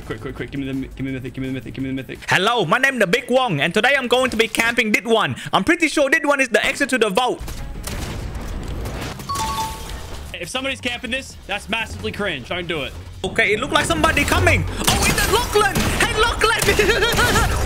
Quick. Give me the mythic. Hello, my name is Bik Wong, and today I'm going to be camping this one. I'm pretty sure this one is the exit to the vault. If somebody's camping this, that's massively cringe. Don't do it. Okay, it looks like somebody coming. Oh, it's Lachlan. Hey, Lachlan.